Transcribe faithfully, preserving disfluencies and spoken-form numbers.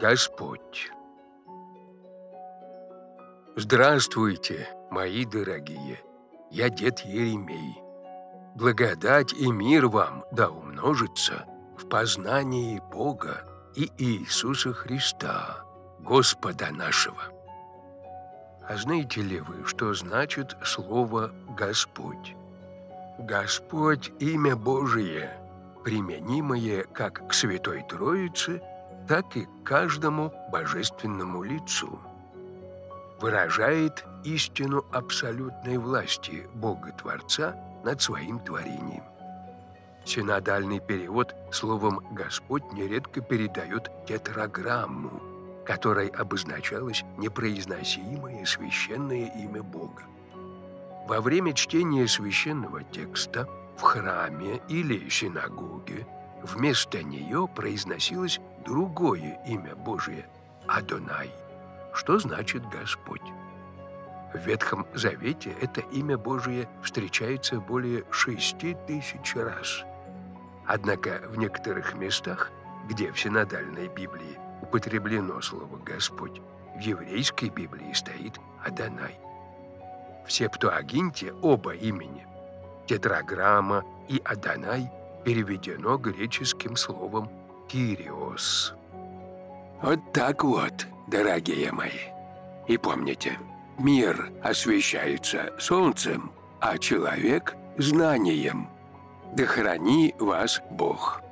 Господь. Здравствуйте, мои дорогие! Я дед Еремей. Благодать и мир вам да умножится в познании Бога и Иисуса Христа, Господа нашего. А знаете ли вы, что значит слово «Господь»? Господь – имя Божие, применимое как к Святой Троице, так и к каждому божественному лицу. Выражает истину абсолютной власти Бога-Творца над своим творением. Синодальный перевод словом «Господь» нередко передает тетраграмму, которой обозначалось непроизносимое священное имя Бога. Во время чтения священного текста в храме или синагоге вместо нее произносилось другое имя Божие – Адонай, что значит «Господь». В Ветхом Завете это имя Божие встречается более шести тысяч раз. Однако в некоторых местах, где в синодальной Библии употреблено слово «Господь», в еврейской Библии стоит «Адонай». В Септуагинте оба имени – тетраграмма и Адонай – переведено греческим словом «Кириос». Вот так вот, дорогие мои. И помните, мир освещается солнцем, а человек – знанием. Да храни вас Бог!